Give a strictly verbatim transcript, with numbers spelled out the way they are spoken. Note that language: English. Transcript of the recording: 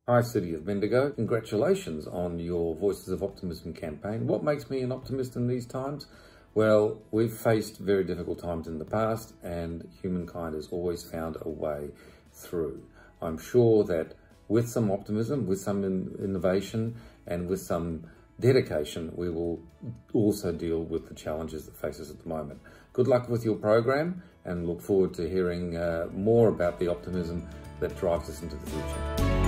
Hi, City of Bendigo. Congratulations on your Voices of Optimism campaign. What makes me an optimist in these times? Well, we've faced very difficult times in the past and humankind has always found a way through. I'm sure that with some optimism, with some in innovation and with some dedication, we will also deal with the challenges that face us at the moment. Good luck with your program and look forward to hearing uh, more about the optimism that drives us into the future.